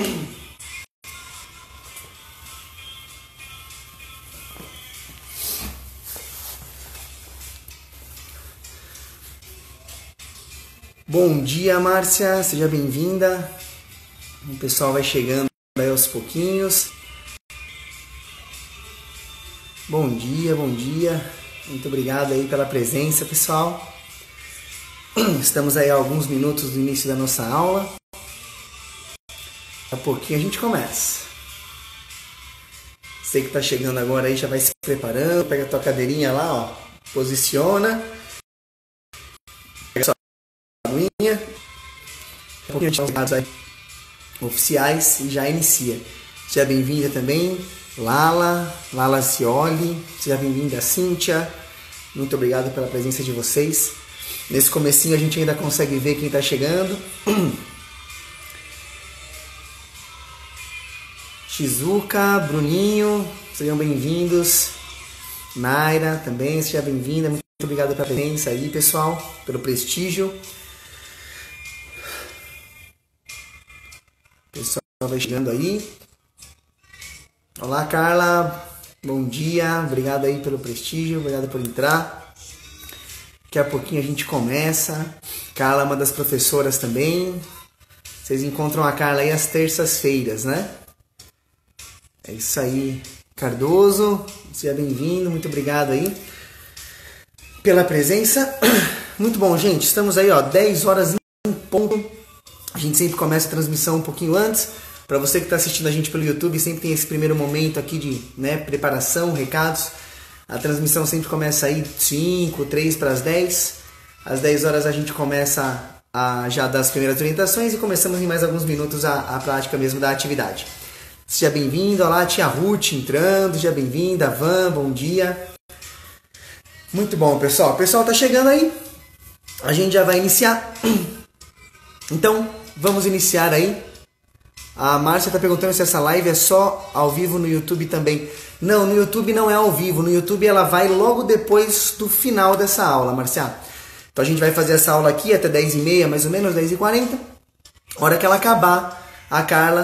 Bom dia, Márcia, seja bem-vinda. O pessoal vai chegando aí aos pouquinhos. Bom dia, bom dia. Muito obrigado aí pela presença, pessoal. Estamos aí a alguns minutos do início da nossa aula. Daqui a pouquinho a gente começa. Você que está chegando agora aí já vai se preparando. Pega a tua cadeirinha lá, ó. Posiciona. Pega a sua aguinha. Daqui a pouquinho a gente está os aí oficiais e já inicia. Seja bem-vinda também, Lala Cioli. Seja bem-vinda, Cíntia. Muito obrigado pela presença de vocês. Nesse comecinho a gente ainda consegue ver quem está chegando. Shizuka, Bruninho, sejam bem-vindos. Naira também, seja bem-vinda. Muito obrigado pela presença aí, pessoal, pelo prestígio. O pessoal vai chegando aí. Olá, Carla. Bom dia. Obrigado aí pelo prestígio. Obrigado por entrar. Daqui a pouquinho a gente começa. Carla é uma das professoras também. Vocês encontram a Carla aí às terças-feiras, né? É isso aí, Cardoso, seja bem-vindo, muito obrigado aí pela presença. Muito bom, gente, estamos aí, ó, 10 horas em ponto. A gente sempre começa a transmissão um pouquinho antes. Para você que está assistindo a gente pelo YouTube, sempre tem esse primeiro momento aqui de, né, preparação, recados. A transmissão sempre começa aí 5, 3 para as 10. Às 10 horas a gente começa a já dar as primeiras orientações e começamos em mais alguns minutos a prática mesmo da atividade. Seja bem-vindo, olá, tia Ruth entrando, seja bem-vinda, Van, bom dia. Muito bom, pessoal. O pessoal tá chegando aí, a gente já vai iniciar. Então, vamos iniciar aí. A Márcia tá perguntando se essa live é só ao vivo no YouTube também. Não, no YouTube não é ao vivo, no YouTube ela vai logo depois do final dessa aula, Márcia. Então a gente vai fazer essa aula aqui até 10h30, mais ou menos, 10h40. A hora que ela acabar, a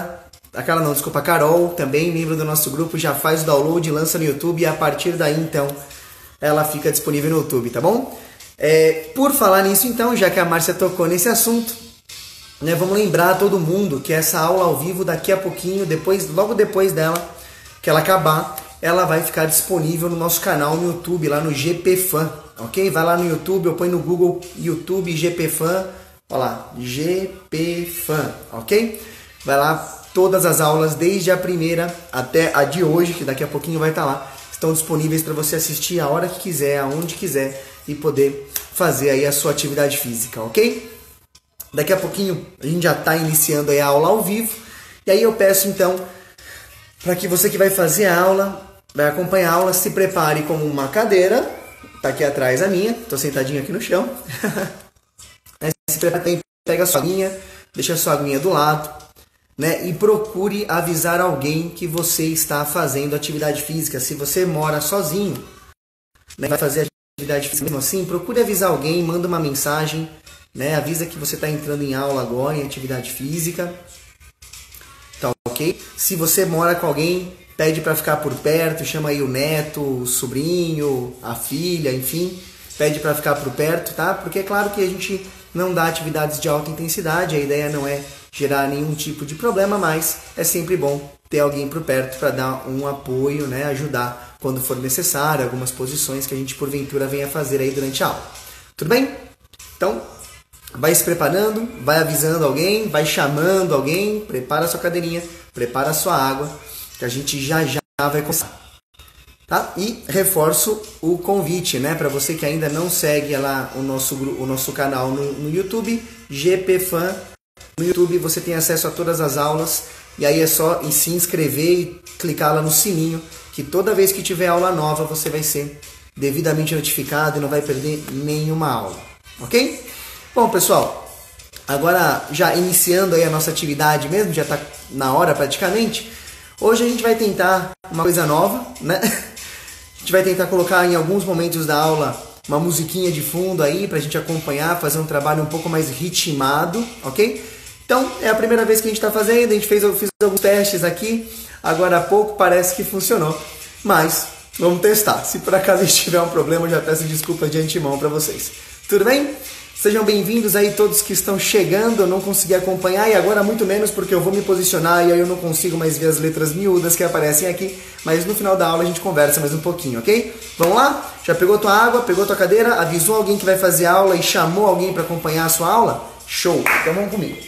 Carol, também membro do nosso grupo, já faz o download, lança no YouTube e a partir daí, então, ela fica disponível no YouTube, tá bom? Por falar nisso, então, já que a Márcia tocou nesse assunto, né, vamos lembrar a todo mundo que essa aula ao vivo, daqui a pouquinho, logo depois dela, que ela acabar, ela vai ficar disponível no nosso canal no YouTube, lá no GPFan, ok? Vai lá no YouTube, ou põe no Google YouTube GPFan, olha lá, GPFan, ok? Vai lá. Todas as aulas, desde a primeira até a de hoje, que daqui a pouquinho vai estar lá, estão disponíveis para você assistir a hora que quiser, aonde quiser e poder fazer aí a sua atividade física, ok? Daqui a pouquinho a gente já está iniciando aí a aula ao vivo e aí eu peço então para que você que vai fazer a aula, vai acompanhar a aula, se prepare com uma cadeira, tá aqui atrás a minha, estou sentadinho aqui no chão, se prepare, pega a sua aguinha, deixa a sua aguinha do lado, né, e procure avisar alguém que você está fazendo atividade física. Se você mora sozinho, né, vai fazer atividade física mesmo assim, procure avisar alguém, manda uma mensagem, né, avisa que você está entrando em aula agora, em atividade física. Tá ok? Se você mora com alguém, pede para ficar por perto, chama aí o neto, o sobrinho, a filha, enfim, pede para ficar por perto, tá? Porque é claro que a gente não dá atividades de alta intensidade, a ideia não é gerar nenhum tipo de problema, mas é sempre bom ter alguém por perto para dar um apoio, né, ajudar quando for necessário, algumas posições que a gente porventura venha fazer aí durante a aula. Tudo bem? Então, vai se preparando, vai avisando alguém, vai chamando alguém, prepara a sua cadeirinha, prepara a sua água, que a gente já vai começar. Tá? E reforço o convite, né, para você que ainda não segue lá o nosso canal no YouTube, GPFan. No YouTube você tem acesso a todas as aulas e aí é só se inscrever e clicar lá no sininho, que toda vez que tiver aula nova você vai ser devidamente notificado e não vai perder nenhuma aula, ok? Bom, pessoal, agora já iniciando aí a nossa atividade mesmo, já está na hora praticamente, hoje a gente vai tentar uma coisa nova, né? A gente vai tentar colocar em alguns momentos da aula uma musiquinha de fundo aí pra gente acompanhar, fazer um trabalho um pouco mais ritmado, ok? Então, é a primeira vez que a gente está fazendo, eu fiz alguns testes aqui, agora há pouco parece que funcionou, mas vamos testar. Se por acaso tiver um problema, eu já peço desculpas de antemão para vocês. Tudo bem? Sejam bem-vindos aí todos que estão chegando, eu não consegui acompanhar e agora muito menos porque eu vou me posicionar e aí eu não consigo mais ver as letras miúdas que aparecem aqui, mas no final da aula a gente conversa mais um pouquinho, ok? Vamos lá? Já pegou tua água, pegou tua cadeira, avisou alguém que vai fazer aula e chamou alguém para acompanhar a sua aula? Show! Então vamos comigo.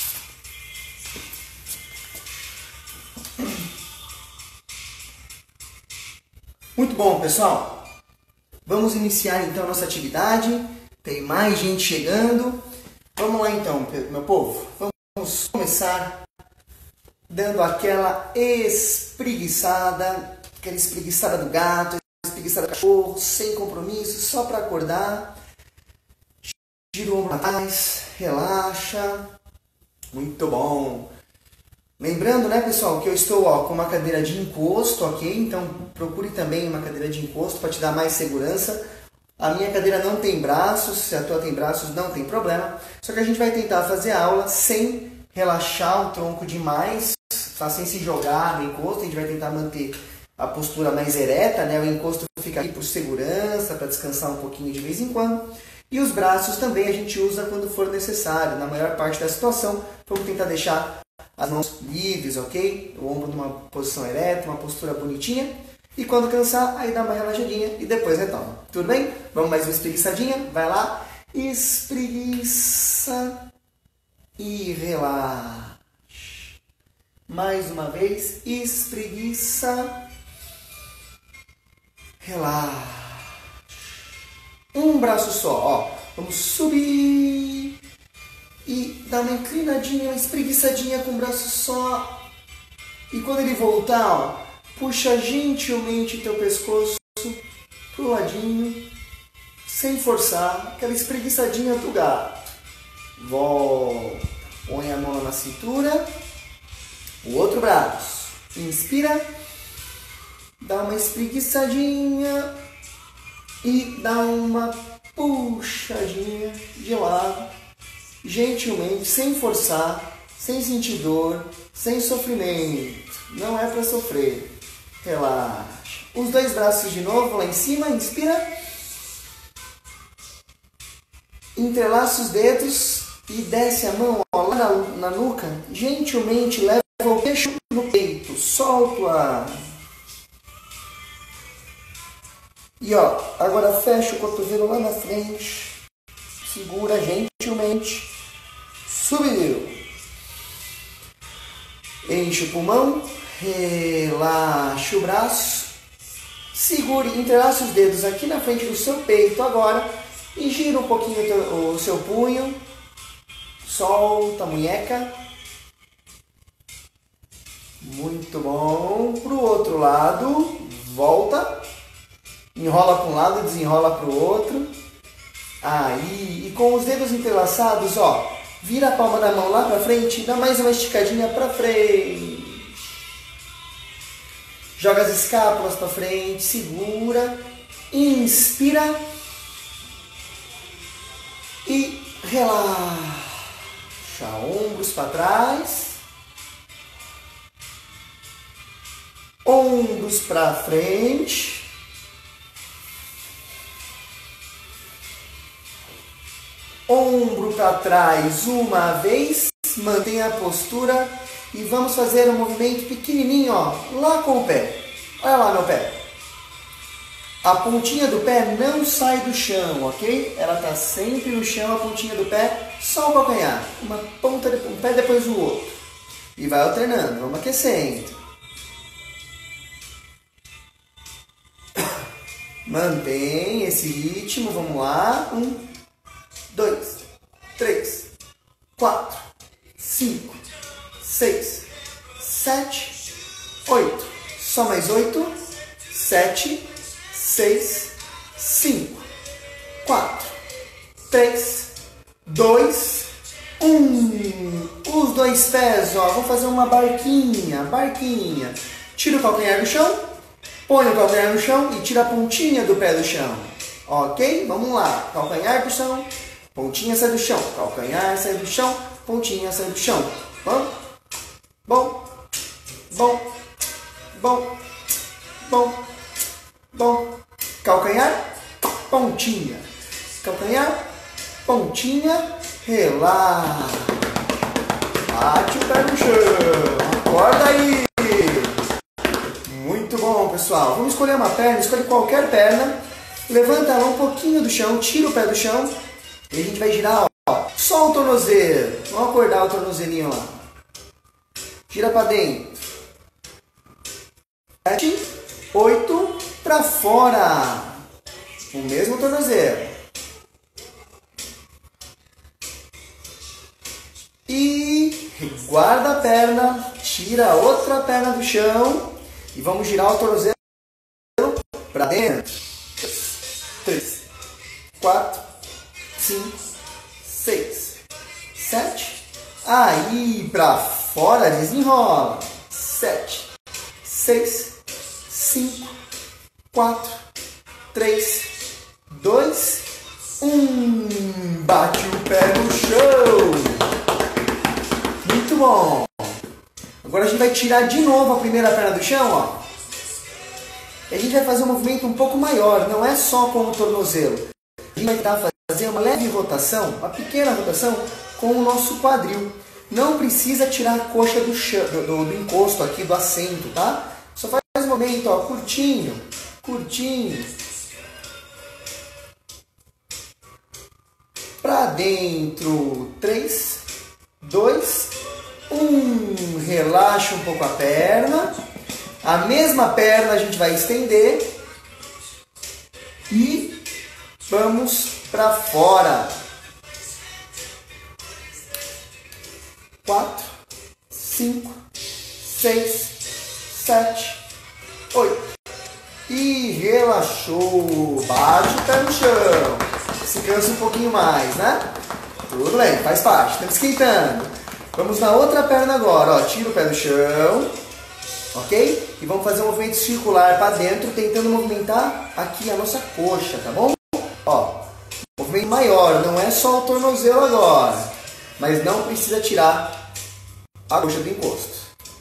Muito bom, pessoal. Vamos iniciar então a nossa atividade. Tem mais gente chegando. Vamos lá então, meu povo. Vamos começar dando aquela espreguiçada do gato, espreguiçada do cachorro, sem compromisso, só para acordar. Gira o ombro atrás, relaxa. Muito bom. Lembrando, né, pessoal, que eu estou com uma cadeira de encosto, ok? Então procure também uma cadeira de encosto para te dar mais segurança. A minha cadeira não tem braços, se a tua tem braços não tem problema. Só que a gente vai tentar fazer a aula sem relaxar o tronco demais, tá? Sem se jogar no encosto. A gente vai tentar manter a postura mais ereta, né? O encosto fica aqui por segurança, para descansar um pouquinho de vez em quando. E os braços também a gente usa quando for necessário. Na maior parte da situação, vamos tentar deixar as mãos livres, ok? O ombro numa posição ereta, uma postura bonitinha. E quando cansar, aí dá uma relaxadinha e depois retoma. Tudo bem? Vamos mais uma espreguiçadinha? Vai lá. Espreguiça e relaxa. Mais uma vez. Espreguiça. Relaxa. Um braço só, ó. Vamos subir. E dar uma inclinadinha, uma espreguiçadinha com o braço só. E quando ele voltar, ó, puxa gentilmente teu pescoço pro ladinho, sem forçar, aquela espreguiçadinha do gato. Volta, põe a mão na cintura, o outro braço, inspira, dá uma espreguiçadinha e dá uma puxadinha de lado, gentilmente, sem forçar, sem sentir dor, sem sofrimento. Não é para sofrer. Relaxa. Os dois braços de novo lá em cima. Inspira. Entrelaça os dedos e desce a mão ó, lá na nuca. Gentilmente leva o queixo no peito. Solta o ar. E ó, agora fecha o cotovelo lá na frente. Segura gentilmente. Subiu. Enche o pulmão. Relaxa o braço. Segure, entrelaça os dedos aqui na frente do seu peito agora. E gira um pouquinho o seu punho. Solta a munheca. Muito bom. Para o outro lado. Volta. Enrola para um lado, desenrola para o outro. Aí. E com os dedos entrelaçados, ó. Vira a palma da mão lá para frente. Dá mais uma esticadinha para frente. Joga as escápulas para frente, segura, inspira e relaxa. Ombros para trás, ombros para frente, ombro para trás uma vez, mantenha a postura. E vamos fazer um movimento pequenininho, ó, lá com o pé. Olha lá meu pé. A pontinha do pé não sai do chão, ok? Ela está sempre no chão, a pontinha do pé, só o calcanhar. Uma ponta, um pé depois do outro. E vai alternando, vamos aquecendo. Mantém esse ritmo, vamos lá. 1, 2, 3, 4, 5, 6, 7, 8. Só mais 8, 7, 6, 5, 4, 3, 2, 1. Os dois pés, ó, vou fazer uma barquinha. Tira o calcanhar do chão, põe o calcanhar no chão e tira a pontinha do pé do chão. Ok? Vamos lá. Calcanhar do chão, pontinha sai do chão, calcanhar sai do chão, pontinha saindo do chão. Bom, bom, bom, bom, bom, bom. Calcanhar, pontinha. Calcanhar, pontinha, relaxa. Bate o pé no chão. Acorda aí. Muito bom, pessoal. Vamos escolher uma perna, escolhe qualquer perna. Levanta ela um pouquinho do chão, tira o pé do chão. E a gente vai girar, ó. Só o tornozelo. Vamos acordar o tornozelinho lá. Gira para dentro. 7, 8, para fora. O mesmo tornozelo. E guarda a perna, tira a outra perna do chão e vamos girar o tornozelo para dentro. 3, 4, 5, 6, 7. Aí para fora, desenrola. 7, 6, 5, 4, 3, 2, 1. Bate o pé no chão. Muito bom. Agora a gente vai tirar de novo a primeira perna do chão, ó. E a gente vai fazer um movimento um pouco maior, não é só com o tornozelo. A gente vai tentar fazer uma leve rotação, uma pequena rotação com o nosso quadril. Não precisa tirar a coxa do chão, do encosto aqui do assento, tá? Só faz um movimento, ó, curtinho, curtinho. Pra dentro, 3, 2, 1. Relaxa um pouco a perna. A mesma perna a gente vai estender. E vamos para fora. 4, 5, 6, 7, 8. E relaxou. Bate o pé no chão. Se cansa um pouquinho mais, né? Tudo bem, faz parte. Estamos esquentando. Vamos na outra perna agora. Ó, tira o pé do chão. Ok? E vamos fazer um movimento circular para dentro, tentando movimentar aqui a nossa coxa, tá bom? Ó, movimento maior, não é só o tornozelo agora. Mas não precisa tirar a coxa do encosto.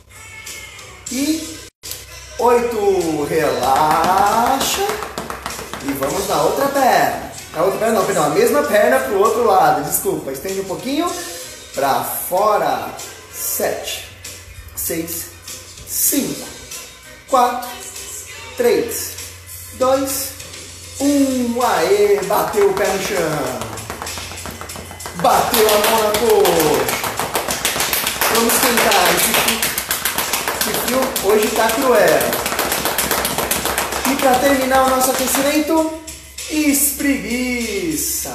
E 8, relaxa. E vamos na outra perna. A outra perna não, perdão, a mesma perna para o outro lado, desculpa. Estende um pouquinho para fora. 7, 6, 5, 4, 3, 2, 1. Aê, bateu o pé no chão. Bateu a mão na coxa. Vamos esquentar. Esse frio hoje está cruel. E para terminar o nosso aquecimento, espreguiça.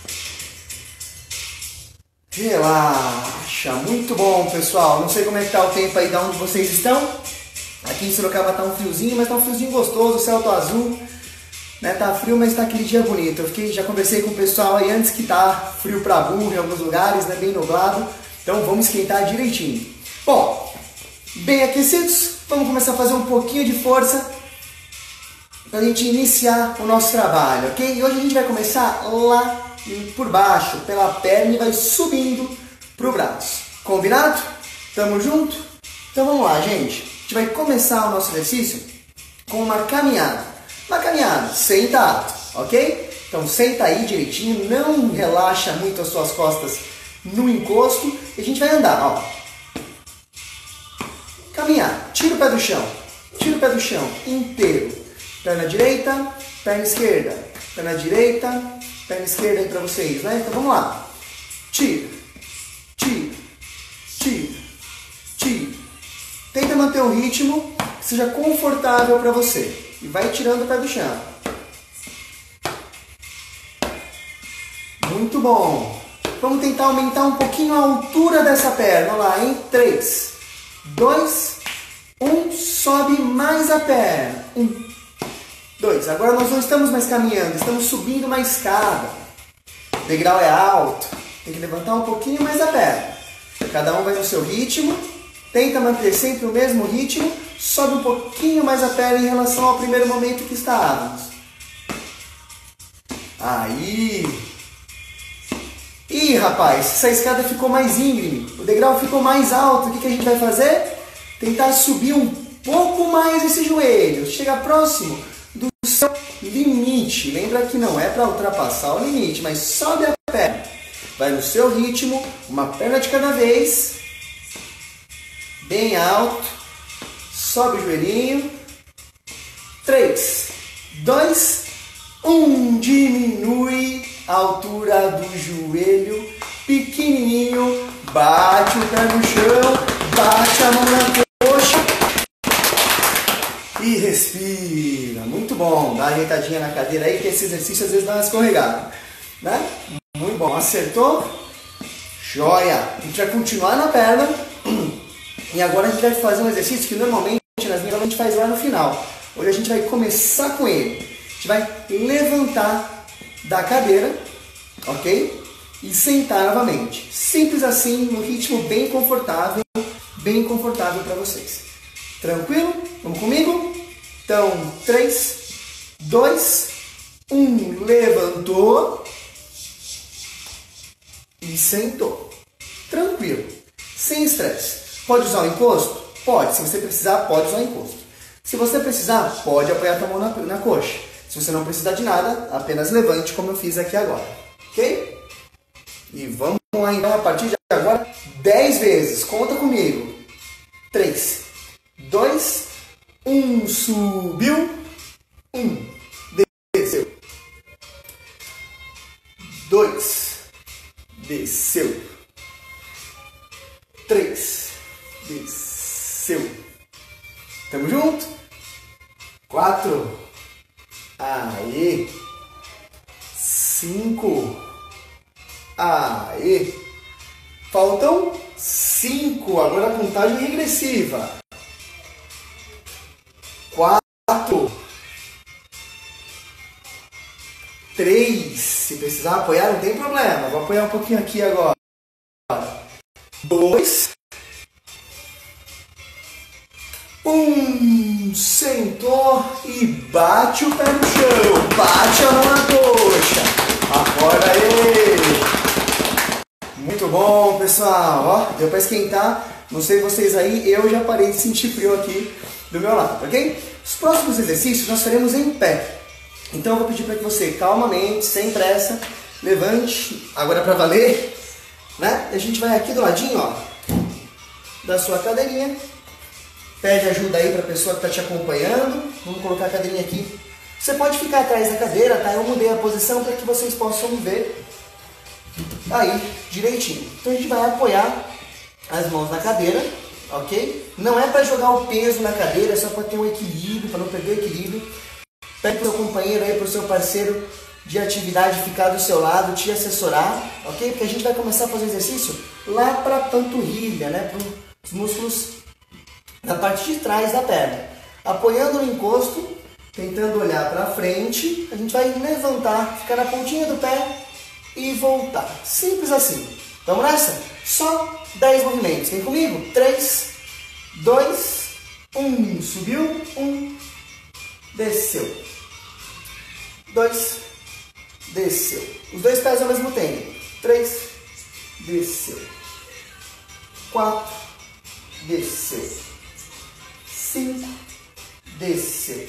Relaxa. Muito bom, pessoal. Não sei como é que tá o tempo aí de onde vocês estão. Aqui em Sorocaba tá um friozinho, mas tá um friozinho gostoso. O céu tá azul. Né? Tá frio, mas tá aquele dia bonito. Já conversei com o pessoal aí antes que tá frio pra burro em alguns lugares, né? Bem nublado. Então vamos esquentar direitinho. Bom, bem aquecidos, vamos começar a fazer um pouquinho de força para a gente iniciar o nosso trabalho, ok? E hoje a gente vai começar lá por baixo, pela perna e vai subindo para o braço. Combinado? Tamo junto? Então vamos lá, gente. A gente vai começar o nosso exercício com uma caminhada. Uma caminhada sentado, ok? Então senta aí direitinho, não relaxa muito as suas costas no encosto e a gente vai andar, ó. Caminhar, tira o pé do chão inteiro. Perna direita, perna esquerda. Perna direita, perna esquerda aí pra vocês, né? Então vamos lá. Tira, tira, tira, tira. Tenta manter um ritmo que seja confortável pra você. E vai tirando o pé do chão. Muito bom. Vamos tentar aumentar um pouquinho a altura dessa perna. Olha lá, em 3, 2, 1. Sobe mais a perna. 1, 2. Agora nós não estamos mais caminhando, estamos subindo uma escada. O degrau é alto. Tem que levantar um pouquinho mais a perna. Cada um vai no seu ritmo. Tenta manter sempre o mesmo ritmo. Sobe um pouquinho mais a perna em relação ao primeiro momento que estávamos. Aí. Ih, rapaz, essa escada ficou mais íngreme, o degrau ficou mais alto, o que a gente vai fazer? Tentar subir um pouco mais esse joelho, chegar próximo do seu limite. Lembra que não é para ultrapassar o limite, mas sobe a perna. Vai no seu ritmo, uma perna de cada vez, bem alto, sobe o joelhinho. 3, 2, 1, diminui a altura do joelho, pequenininho, bate o pé no chão, bate a mão na coxa e respira. Muito bom, dá uma ajeitadinha na cadeira aí, que esse exercício às vezes dá uma escorregada, né? Muito bom, acertou? Joia! A gente vai continuar na perna e agora a gente vai fazer um exercício que normalmente nas minhas aulas a gente faz lá no final. Hoje a gente vai começar com ele. A gente vai levantar da cadeira, ok? E sentar novamente. Simples assim, num ritmo bem confortável para vocês. Tranquilo? Vamos comigo? Então, 3, 2, 1, levantou e sentou. Tranquilo, sem estresse. Pode usar o encosto? Pode. Se você precisar, pode usar o encosto. Se você precisar, pode apoiar a mão na coxa. Se você não precisar de nada, apenas levante como eu fiz aqui agora. Ok? E vamos lá então, a partir de agora, 10 vezes. Conta comigo. 3, 2, 1, subiu. 1, desceu. 2, desceu. 3, desceu. Tamo junto? 4, aê. 5, aê. Faltam 5, agora a contagem regressiva. 4, 3, se precisar apoiar não tem problema, vou apoiar um pouquinho aqui agora. 2, 1, sentou e bate o pé no chão, bate a mão na coxa, acorda aí. Muito bom, pessoal, ó, deu para esquentar, não sei vocês aí, eu já parei de sentir frio aqui do meu lado, ok? Os próximos exercícios nós faremos em pé, então eu vou pedir para que você calmamente, sem pressa, levante, agora para valer, né? A gente vai aqui do ladinho, ó, da sua cadeirinha. Pede ajuda aí para a pessoa que está te acompanhando. Vamos colocar a cadeirinha aqui. Você pode ficar atrás da cadeira, tá? Eu mudei a posição para que vocês possam ver aí direitinho. Então a gente vai apoiar as mãos na cadeira, ok? Não é para jogar o peso na cadeira, é só para ter um equilíbrio, para não perder o equilíbrio. Pede para o seu companheiro aí, para o seu parceiro de atividade ficar do seu lado, te assessorar, ok? Porque a gente vai começar a fazer exercício lá para a panturrilha, né? Para os músculos na parte de trás da perna. Apoiando no encosto, tentando olhar para frente, a gente vai levantar, ficar na pontinha do pé e voltar. Simples assim. Vamos nessa? Só 10 movimentos. Vem comigo? 3, 2, 1. Subiu. 1. Desceu. 2. Desceu. Os dois pés ao mesmo tempo. 3. Desceu. 4. Desceu. 5, desceu.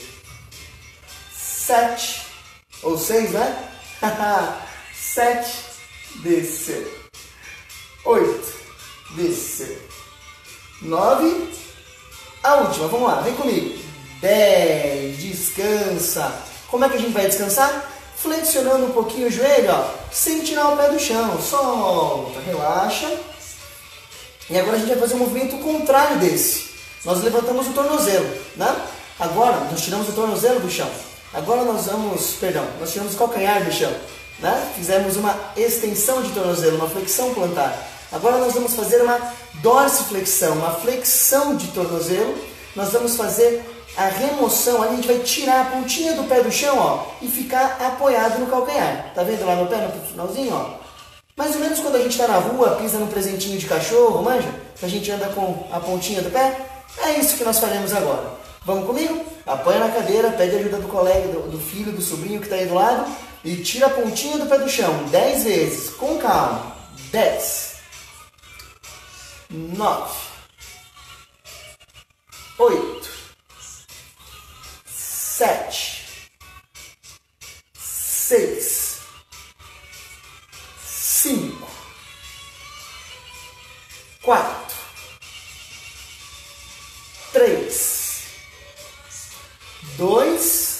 7, ou 6, né? 7, desceu. 8, desceu. 9, a última, vamos lá, vem comigo. 10, descansa. Como é que a gente vai descansar? Flexionando um pouquinho o joelho, ó, sem tirar o pé do chão. Solta, relaxa. E agora a gente vai fazer um movimento contrário desse. Nós levantamos o tornozelo, né? Agora, nós tiramos o tornozelo do chão. Agora nós tiramos o calcanhar do chão, né? Fizemos uma extensão de tornozelo, uma flexão plantar. Agora nós vamos fazer uma dorsiflexão, uma flexão de tornozelo. Nós vamos fazer a remoção, ali a gente vai tirar a pontinha do pé do chão, ó, e ficar apoiado no calcanhar. Tá vendo lá no pé, no finalzinho, ó? Mais ou menos quando a gente está na rua, pisa num presentinho de cachorro, manja? Que a gente anda com a pontinha do pé. É isso que nós faremos agora. Vamos comigo? Apoia na cadeira, pede ajuda do colega, do filho, do sobrinho que está aí do lado. e tira a pontinha do pé do chão 10 vezes, com calma. 10, 9, 8, 7, 6, 5, 4, 3, 2,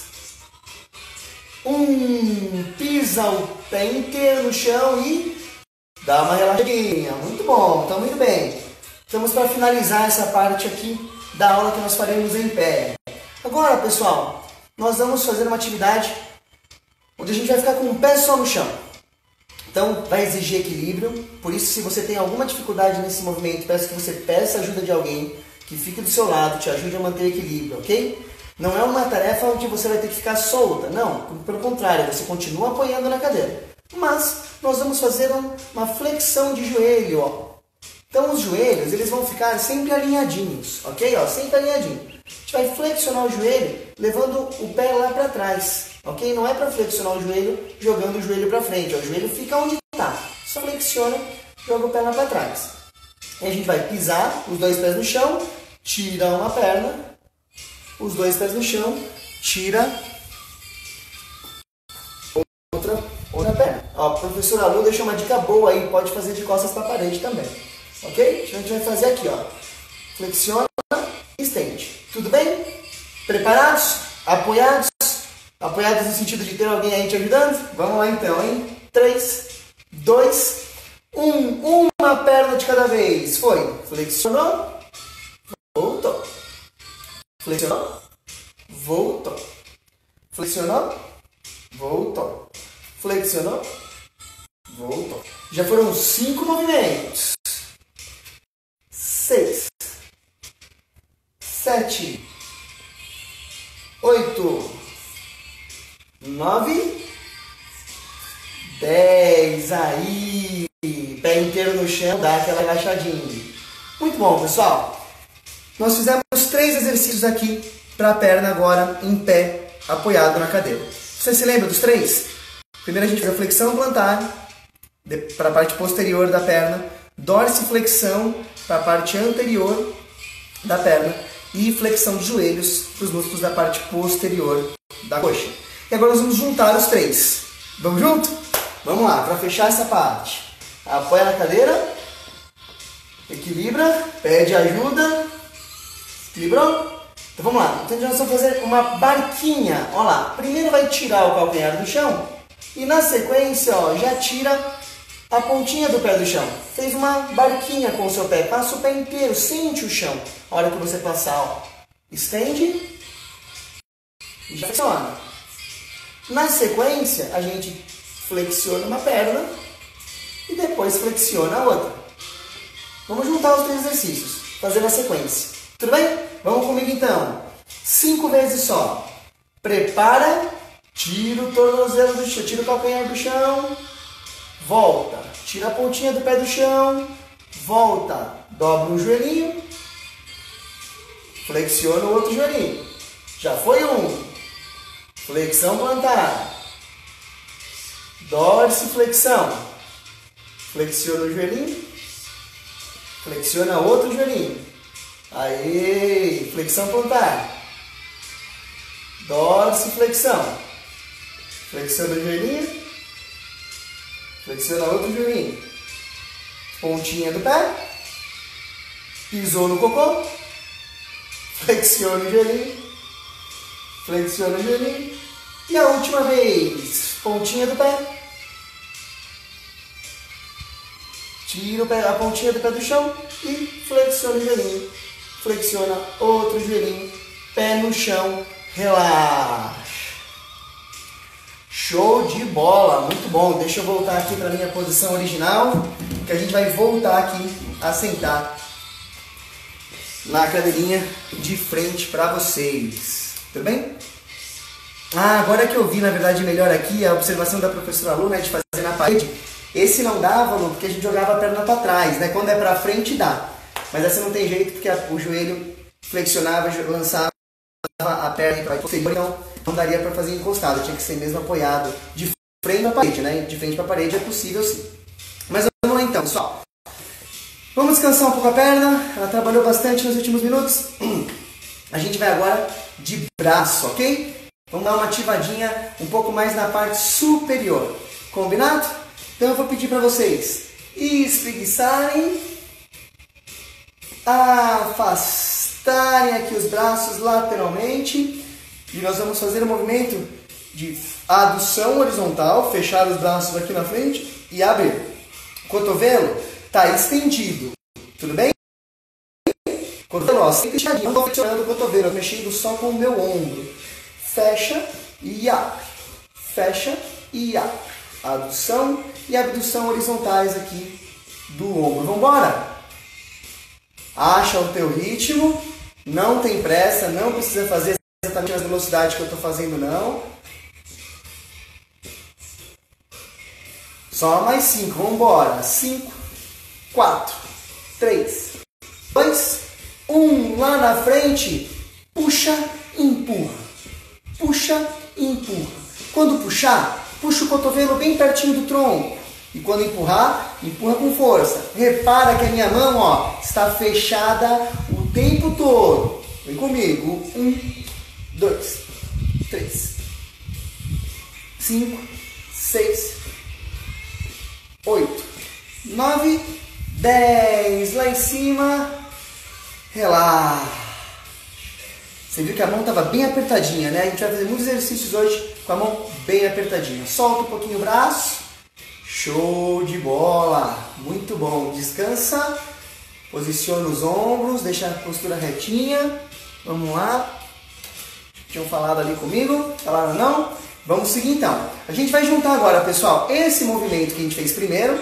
1. Pisa o pé inteiro no chão e dá uma relaxadinha. Muito bom, está muito bem. Estamos para finalizar essa parte aqui da aula que nós faremos em pé. Agora, pessoal, nós vamos fazer uma atividade onde a gente vai ficar com o pé só no chão. Então, vai exigir equilíbrio. Por isso, se você tem alguma dificuldade nesse movimento, peço que você peça ajuda de alguém que fique do seu lado, te ajude a manter equilíbrio, ok? Não é uma tarefa onde você vai ter que ficar solta, não. Pelo contrário, você continua apoiando na cadeira. Mas nós vamos fazer uma flexão de joelho, ó. Então os joelhos, eles vão ficar sempre alinhadinhos, ok? Ó, sempre alinhadinho. A gente vai flexionar o joelho levando o pé lá para trás, ok? Não é para flexionar o joelho jogando o joelho para frente, ó. O joelho fica onde está. Só flexiona, joga o pé lá para trás. E a gente vai pisar os dois pés no chão, tira uma perna, os dois pés no chão, tira outra perna. Ó, a professora Lu deixou uma dica boa aí, pode fazer de costas para a parede também. Ok? Então a gente vai fazer aqui, ó. Flexiona, estende. Tudo bem? Preparados? Apoiados? Apoiados no sentido de ter alguém aí te ajudando? Vamos lá então, hein? 3, 2, 1. Uma perna de cada vez. Foi. Flexionou. Voltou. Flexionou. Voltou. Flexionou. Voltou. Flexionou. Voltou. Já foram 5 movimentos. 6, 7, 8, 9, 10. Aí, pé inteiro no chão, dá aquela relaxadinha. Muito bom, pessoal. Nós fizemos 3 exercícios aqui para a perna agora em pé, apoiado na cadeira. Você se lembra dos 3? Primeiro a gente fez a flexão plantar para a parte posterior da perna, dorsiflexão para a parte anterior da perna e flexão de joelhos para os músculos da parte posterior da coxa. E agora nós vamos juntar os 3. Vamos junto? Vamos lá, para fechar essa parte. Apoia na cadeira, equilibra, pede ajuda, equilibrou? Então vamos lá, então nós vamos fazer uma barquinha. Olha lá, primeiro vai tirar o calcanhar do chão e na sequência, ó, já tira a pontinha do pé do chão. Fez uma barquinha com o seu pé. Passa o pé inteiro, sente o chão. A hora que você passar, ó, estende e já flexiona. Na sequência, a gente flexiona uma perna e depois flexiona a outra. Vamos juntar os 3 exercícios, fazendo a sequência. Tudo bem? Vamos comigo então. 5 vezes só. Prepara, tira o tornozelo do chão, tira o calcanhar do chão. Volta, tira a pontinha do pé do chão, volta, dobra um joelhinho, flexiona o outro joelhinho. Já foi 1. Flexão plantar. Dorsiflexão. Flexiona o joelhinho, flexiona outro joelhinho. Aí, flexão plantar. Dorsiflexão. Flexiona o joelhinho. Flexiona outro joelhinho. Pontinha do pé. Pisou no cocô. Flexiona o joelhinho. Flexiona o joelhinho. E a última vez. Pontinha do pé. Tira a pontinha do pé do chão e flexiona o joelhinho. Flexiona outro joelhinho. Pé no chão. Relaxa. Show de bola, muito bom. Deixa eu voltar aqui para a minha posição original, que a gente vai voltar aqui a sentar na cadeirinha de frente para vocês. Tudo bem? Agora que eu vi, na verdade, melhor aqui a observação da professora Lu, né, de fazer na parede. Esse não dava, Lu, porque a gente jogava a perna para trás, né? Quando é para frente dá. Mas essa não tem jeito, porque o joelho flexionava, lançava a perna para posterior, então não daria para fazer encostado, tinha que ser mesmo apoiado de frente à parede, né? De frente para a parede é possível sim. Mas vamos lá então, pessoal. Vamos descansar um pouco a perna, ela trabalhou bastante nos últimos minutos. A gente vai agora de braço, ok? Vamos dar uma ativadinha um pouco mais na parte superior. Combinado? Então eu vou pedir para vocês espreguiçarem, afastarem aqui os braços lateralmente e nós vamos fazer um movimento de adução horizontal, fechar os braços aqui na frente e abrir. O cotovelo está estendido, tudo bem? Cotovelo, ó, sempre fechadinho, não estou flexionando o cotovelo, mexendo só com o meu ombro. Fecha e abre, fecha e abre. Adução e abdução horizontais aqui do ombro. Vamos embora? Acha o teu ritmo, não tem pressa, não precisa fazer exatamente a velocidade que eu estou fazendo não. Só mais 5, vamos embora. 5, 4, 3, 2, 1, lá na frente, puxa, empurra, puxa, empurra. Quando puxar, puxa o cotovelo bem pertinho do tronco. E quando empurrar, empurra com força. Repara que a minha mão, ó, está fechada o tempo todo. Vem comigo. 1, 2, 3, 5, 6, 8, 9, 10. Lá em cima. Relaxa. Você viu que a mão estava bem apertadinha, né? A gente vai fazer muitos exercícios hoje com a mão bem apertadinha. Solta um pouquinho o braço. Show de bola. Muito bom. Descansa. Posiciona os ombros. Deixa a postura retinha. Vamos lá. Tinham falado ali comigo? Falaram não? Vamos seguir então. A gente vai juntar agora, pessoal, esse movimento que a gente fez primeiro.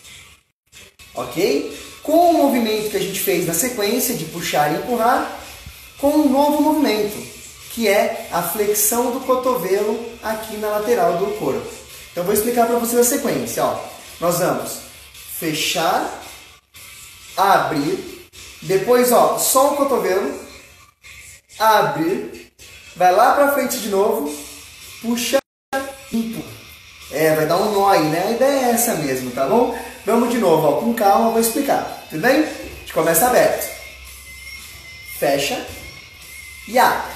Ok? Com o movimento que a gente fez na sequência de puxar e empurrar. Com um novo movimento, que é a flexão do cotovelo aqui na lateral do corpo. Então vou explicar para vocês a sequência. Ó. Nós vamos fechar, abrir, depois ó, só o cotovelo, abrir, vai lá para frente de novo, puxa, empurra. Vai dar um nó aí, né? A ideia é essa mesmo, tá bom? Vamos de novo, ó, com calma, vou explicar, tudo bem? A gente começa aberto. Fecha. E abre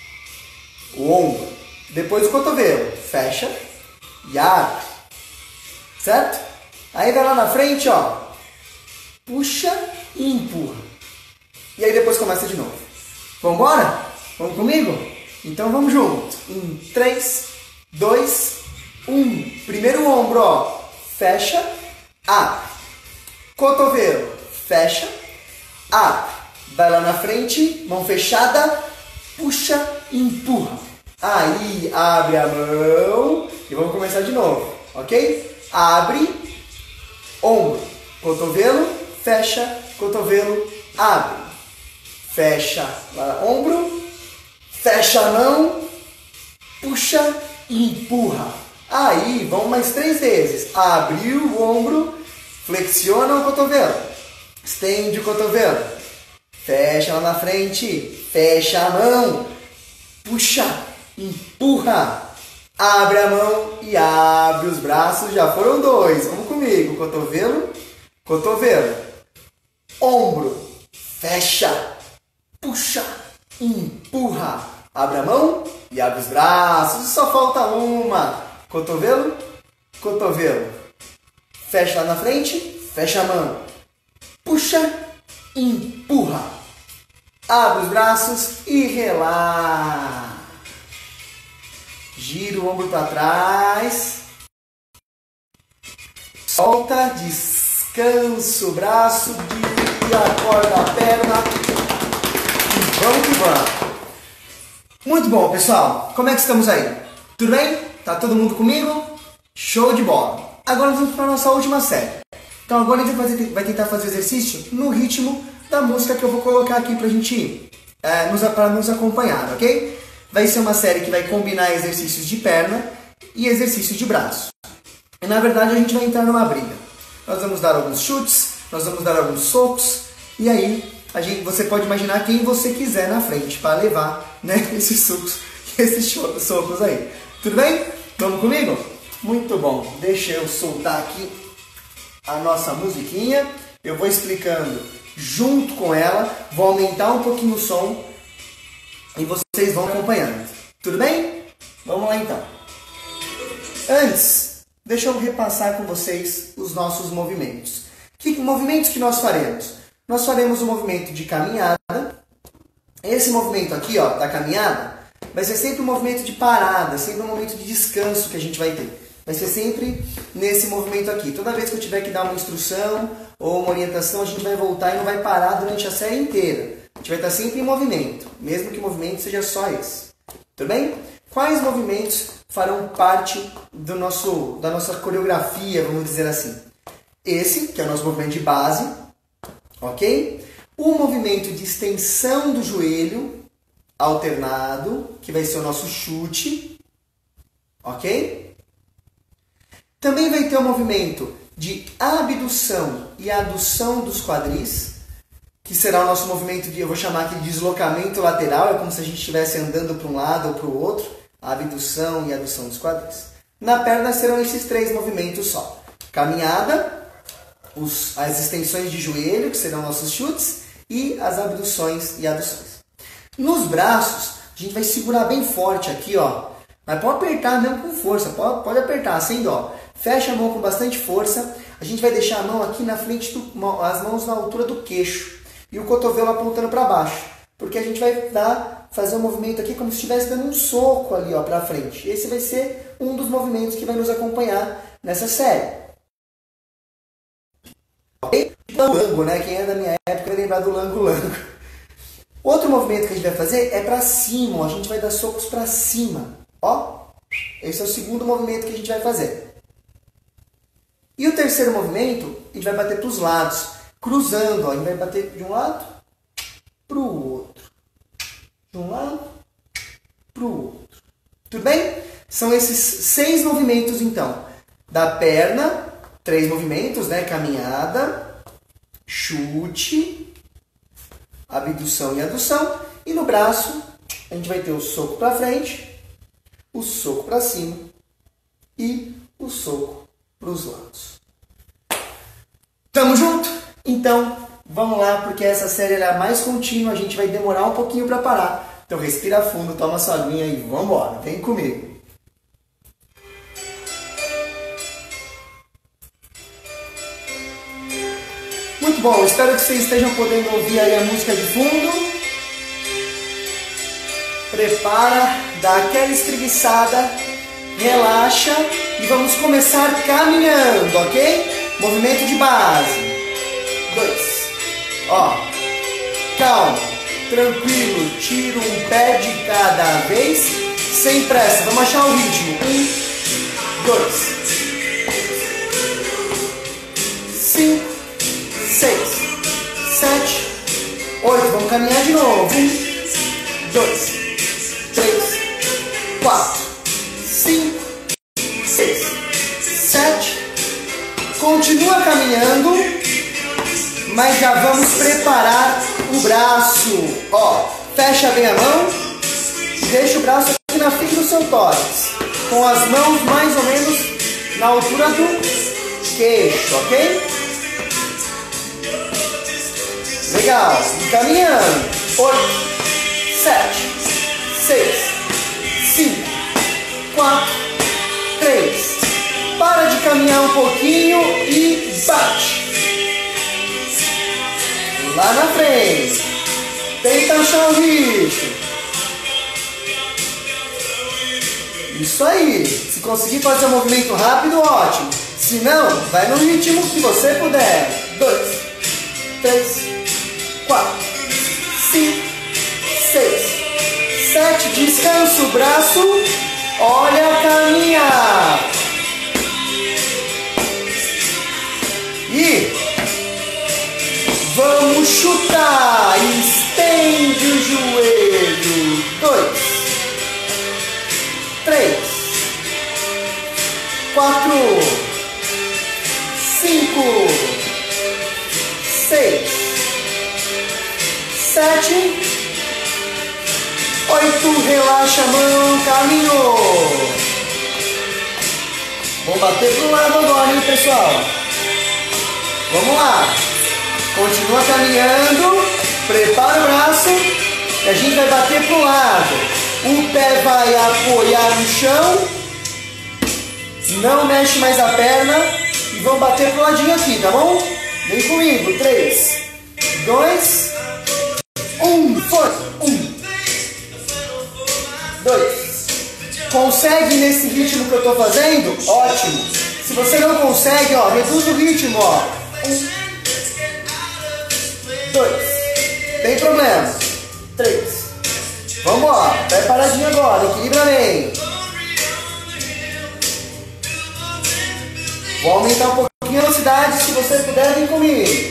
o ombro, depois o cotovelo, fecha e abre, certo? Aí vai lá na frente, ó, puxa e empurra. E aí depois começa de novo. Vamos embora? Vamos comigo? Então vamos junto. Em 3, 2, 1. Primeiro ombro, ó, fecha, abre. Cotovelo, fecha, abre. Vai lá na frente, mão fechada, puxa e empurra. Aí, abre a mão e vamos começar de novo, ok? Abre, ombro, cotovelo, fecha, cotovelo, abre. Fecha, ombro, fecha a mão, puxa e empurra. Aí, vamos mais 3 vezes. Abriu o ombro, flexiona o cotovelo, estende o cotovelo. Fecha lá na frente, fecha a mão, puxa, empurra, abre a mão e abre os braços, já foram 2, vamos comigo, cotovelo, cotovelo, ombro, fecha, puxa, empurra, abre a mão e abre os braços, só falta uma, cotovelo, cotovelo, fecha lá na frente, fecha a mão, puxa, empurra. Abre os braços e relaxa. Gira o ombro para trás. Solta, descansa o braço, acorda a perna. E vamos que vamos. Muito bom, pessoal. Como é que estamos aí? Tudo bem? Tá todo mundo comigo? Show de bola. Agora vamos para a nossa última série. Então agora a gente vai tentar fazer o exercício no ritmo da música que eu vou colocar aqui pra gente ir, para nos acompanhar, ok? Vai ser uma série que vai combinar exercícios de perna e exercícios de braço. E na verdade a gente vai entrar numa briga. Nós vamos dar alguns chutes, nós vamos dar alguns socos, e aí você pode imaginar quem você quiser na frente para levar, né, esses socos e esses socos aí. Tudo bem? Vamos comigo? Muito bom. Deixa eu soltar aqui a nossa musiquinha. Eu vou explicando junto com ela. Vou aumentar um pouquinho o som e vocês vão acompanhando. Tudo bem? Vamos lá então. Antes, deixa eu repassar com vocês os nossos movimentos. Que movimentos que nós faremos? Nós faremos o movimento de caminhada. Esse movimento aqui, ó, da caminhada, vai ser sempre um movimento de parada, sempre um momento de descanso que a gente vai ter. Vai ser sempre nesse movimento aqui. Toda vez que eu tiver que dar uma instrução ou uma orientação, a gente vai voltar e não vai parar durante a série inteira. A gente vai estar sempre em movimento, mesmo que o movimento seja só esse. Tudo bem? Quais movimentos farão parte da nossa coreografia, vamos dizer assim? Esse, que é o nosso movimento de base, ok? O movimento de extensão do joelho, alternado, que vai ser o nosso chute, ok? Também vai ter o movimento de abdução e adução dos quadris, que será o nosso movimento de, eu vou chamar aqui de deslocamento lateral, é como se a gente estivesse andando para um lado ou para o outro, a abdução e adução dos quadris. Na perna serão esses 3 movimentos só. Caminhada, as extensões de joelho, que serão nossos chutes, e as abduções e aduções. Nos braços, a gente vai segurar bem forte aqui, ó. Mas pode apertar mesmo com força, pode apertar, sem dó. Fecha a mão com bastante força. A gente vai deixar a mão aqui na frente, as mãos na altura do queixo. E o cotovelo apontando para baixo. Porque a gente vai fazer um movimento aqui como se estivesse dando um soco ali, ó, para frente. Esse vai ser um dos movimentos que vai nos acompanhar nessa série. Ok? Lango, né? Quem é da minha época vai lembrar do lango-lango. Outro movimento que a gente vai fazer é para cima. Ó. A gente vai dar socos para cima. Ó, esse é o segundo movimento que a gente vai fazer. E o terceiro movimento, a gente vai bater para os lados, cruzando. Ó. A gente vai bater de um lado para o outro. De um lado para o outro. Tudo bem? São esses 6 movimentos, então. Da perna, 3 movimentos, né? Caminhada, chute, abdução e adução. E no braço, a gente vai ter o soco para frente, o soco para cima e o soco para os lados. Tamo junto? Então, vamos lá, porque essa série é mais contínua, a gente vai demorar um pouquinho para parar. Então respira fundo, toma sua aguinha e vamos embora. Vem comigo. Muito bom, espero que vocês estejam podendo ouvir aí a música de fundo. Prepara, dá aquela espreguiçada, relaxa e vamos começar caminhando, ok? Movimento de base. 2. Ó, calma, tranquilo, tira um pé de cada vez, sem pressa, vamos achar o ritmo. 1, 2, 5, 6, 7, 8. Vamos caminhar de novo. 1, 2, 3, 4, 5, 6, 7. Continua caminhando, mas já vamos preparar o braço. Ó, fecha bem a mão e deixa o braço aqui na frente do seu tórax, com as mãos mais ou menos na altura do queixo, ok? Legal, e caminhando. 8, 7, 6, 5, 4, 3. Para de caminhar um pouquinho e bate. Lá na frente. Tenta achar o ritmo. Isso aí. Se conseguir fazer um movimento rápido, ótimo. Se não, vai no ritmo que você puder. 2, 3, 4, 5, 6, 7. Descansa o braço. Olha a caminhar. E vamos chutar. Estende o joelho. 2, 3, 4, 5, 6, 7, 8. Relaxa a mão. Caminhou. Vamos bater pro lado agora, hein, pessoal? Vamos lá. Continua caminhando. Prepara o braço. E a gente vai bater pro lado. O pé vai apoiar no chão. Não mexe mais a perna. E vamos bater pro ladinho aqui, tá bom? Vem comigo. 3, 2, 1. Foi. 1, 2. Consegue nesse ritmo que eu tô fazendo? Ótimo. Se você não consegue, ó, reduz o ritmo, ó. 1, 2. Tem problema. 3. Vamos, ó. Pé paradinho agora. Equilibra bem. Vou aumentar um pouquinho a velocidade. Se você puder, vem comigo.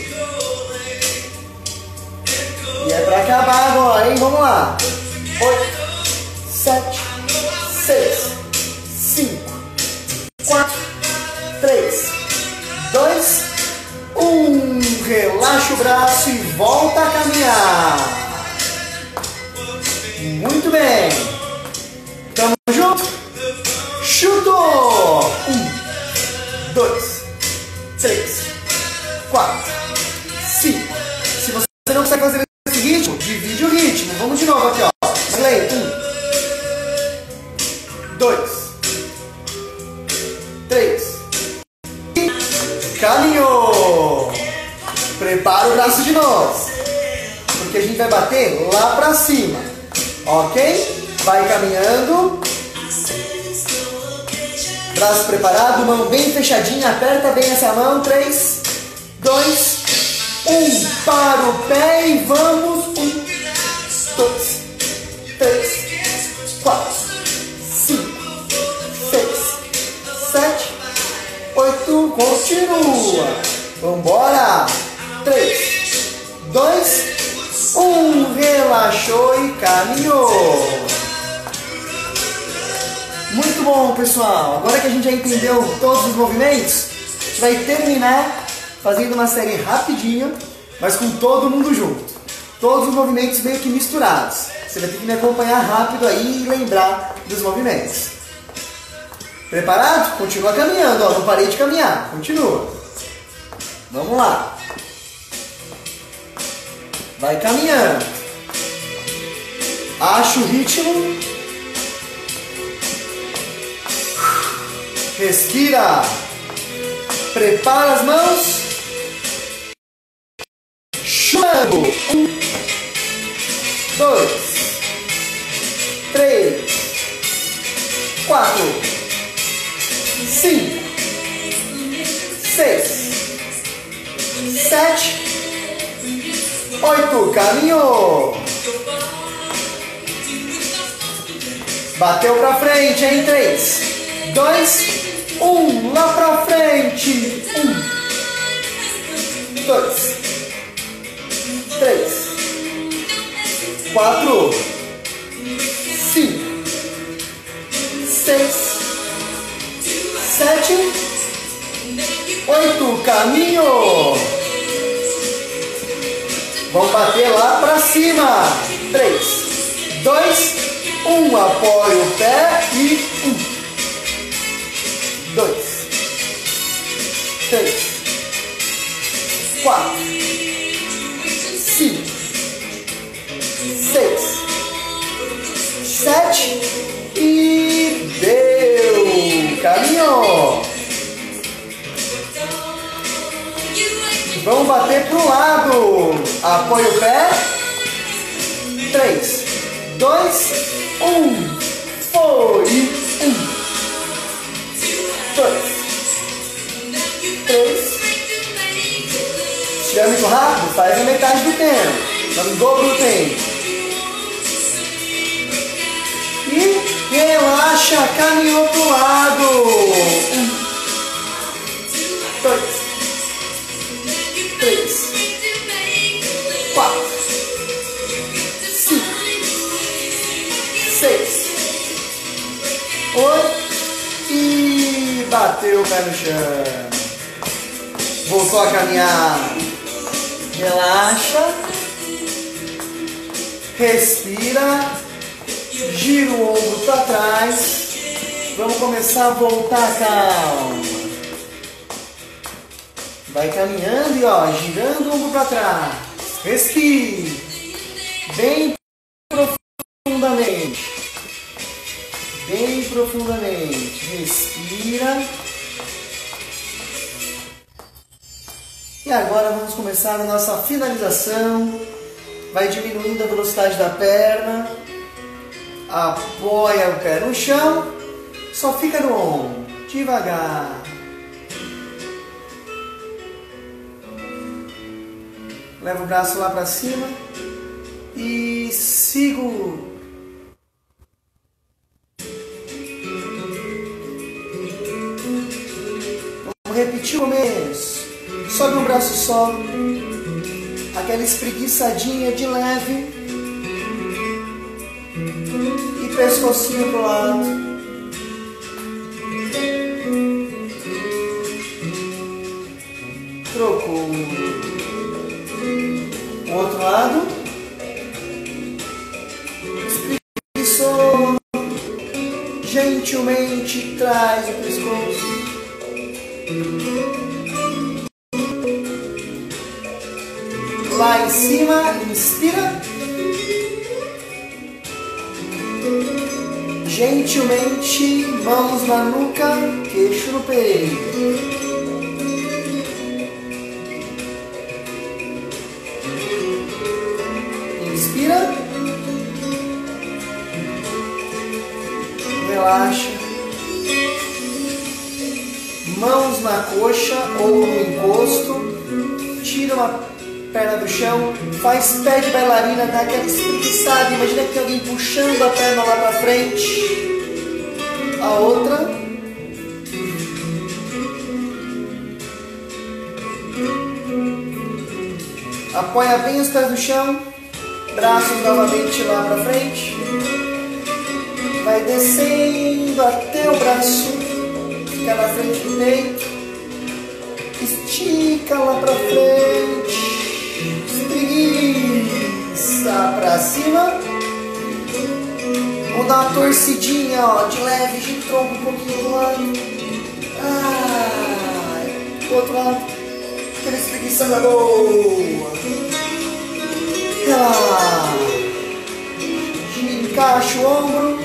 E é pra acabar agora, hein? Vamos lá. 8, 7, 6, 5, 4, 3, 2, 1. Relaxa o braço e volta a caminhar. Muito bem. Tamo junto? Chutou! 1, 2, 3, 4, 5. Se você não consegue fazer esse ritmo, divide o ritmo. Vamos de novo aqui, ó. Lento. 1, 2, 3. Caminhou. Prepara o braço de novo. Porque a gente vai bater lá pra cima. Ok? Vai caminhando. Braço preparado, mão bem fechadinha. Aperta bem essa mão. 3, 2, 1. Para o pé e vamos. 1, 2, 3, 4, 5, 6, 7, 8. Continua. Vambora. 3, 2, 1. Relaxou e caminhou. Muito bom, pessoal. Agora que a gente já entendeu todos os movimentos, a gente vai terminar fazendo uma série rapidinha, mas com todo mundo junto. Todos os movimentos meio que misturados. Você vai ter que me acompanhar rápido aí e lembrar dos movimentos. Preparado? Continua caminhando, ó. Não parei de caminhar. Continua. Vamos lá. Vai caminhando. Acha o ritmo. Respira. Prepara as mãos. Chutando. 1, 2, 3, 4, 5, 6, 7, 8. Caminhou. Bateu pra frente, hein? 3, 2, 1. Lá pra frente. 1, 2, 3, 4, 5, 6, 7, 8. Caminho. Vamos bater lá pra cima. 3, 2, 1. Apoia o pé e 1, 2, 3, 4, 5, 6, 7 e deu. Caminhou. Vamos bater pro lado. Apoia o pé. 3, 2, 1. Foi. 1, 2, 3. Se estiver muito rápido, faz a metade do tempo. Dá um dobro do tempo. E relaxa, caminhou pro lado. 1, 2, 3, 4, 5, 6, 8 e bateu o pé no chão. Voltou a caminhar. Relaxa. Respira. Gira o ombro para trás. Vamos começar a voltar, calma. Vai caminhando e ó, girando o ombro para trás. Respire. Bem profundamente. Bem profundamente. Respira. E agora vamos começar a nossa finalização. Vai diminuindo a velocidade da perna. Apoia o pé no chão. Só fica no ombro. Devagar. Leva o braço lá para cima. E segura. Vamos repetir o começo. Sobe um braço só. Aquela espreguiçadinha de leve. E pescocinho pro lado. Trocou. O outro lado. Espreguiçou. Gentilmente traz o pescoço. Lá em cima, inspira. Gentilmente, mãos na nuca, queixo no peito. Inspira. Relaxa. Mãos na coxa ou no encosto. Tira uma perna do chão, faz pé de bailarina, dá aquela espreguiçada, imagina que tem alguém puxando a perna lá pra frente, a outra, apoia bem os pés no chão, braços novamente lá pra frente, vai descendo até o braço, fica na frente do peito, estica lá pra frente, espreguiça pra cima. Vamos dar uma torcidinha, ó, de leve, de tronco um pouquinho do lado. Do outro lado. Aquela espreguiçada boa. Relaxa. Encaixa o ombro.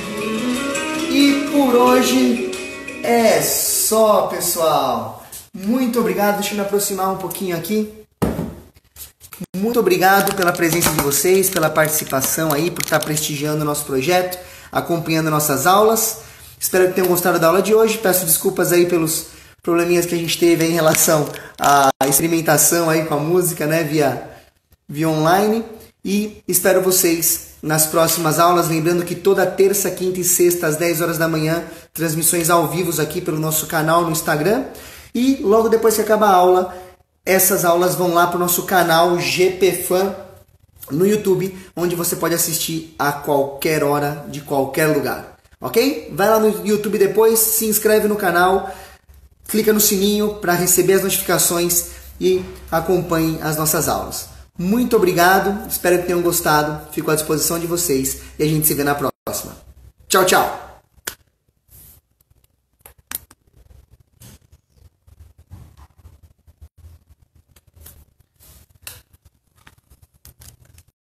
E por hoje é só, pessoal. Muito obrigado. Deixa eu me aproximar um pouquinho aqui. Muito obrigado pela presença de vocês, pela participação aí, por estar prestigiando o nosso projeto, acompanhando nossas aulas. Espero que tenham gostado da aula de hoje. Peço desculpas aí pelos probleminhas que a gente teve em relação à experimentação aí com a música, né, via online. E espero vocês nas próximas aulas. Lembrando que toda terça, quinta e sexta, às 10 horas da manhã, transmissões ao vivo aqui pelo nosso canal no Instagram. E logo depois que acabar a aula, essas aulas vão lá para o nosso canal GPFan no YouTube, onde você pode assistir a qualquer hora, de qualquer lugar, ok? Vai lá no YouTube depois, se inscreve no canal, clica no sininho para receber as notificações e acompanhe as nossas aulas. Muito obrigado, espero que tenham gostado, fico à disposição de vocês e a gente se vê na próxima. Tchau, tchau!